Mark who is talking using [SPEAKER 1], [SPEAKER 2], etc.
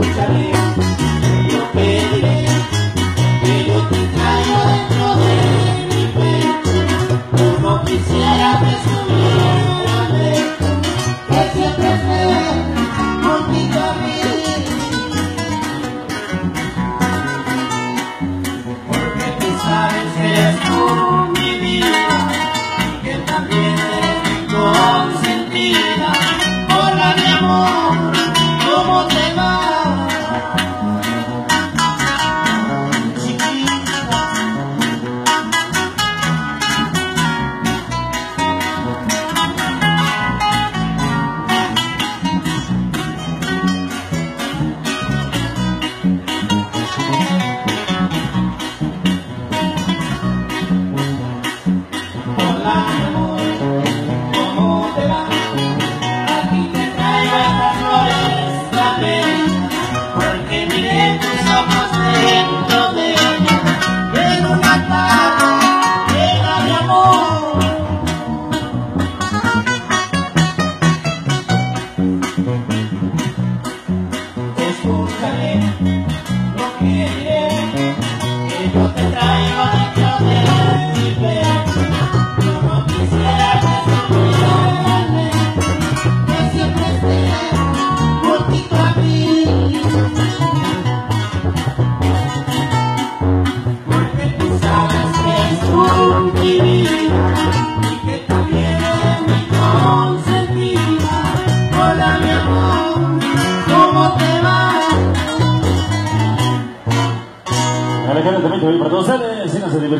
[SPEAKER 1] escucharé, yo pediré que yo te traiga dentro de mi pecho, como quisiera presumir que siempre esté contigo a mí, porque tú sabes que eres tú mi vida y que también eres mi consentida. Hola mi amor, ¿cómo te va? Hola mi amor, ¿cómo te va? Aquí te traigo estas flores también, porque miré tus ojos dentro de ella, en una tarde llena de amor. Te escucharé, lo que diré, que yo te traigo dentro de mi pecho. Mi vida y que también es mi consentida. Hola mi amor, ¿cómo te va?
[SPEAKER 2] Alejandro también para todos ustedes,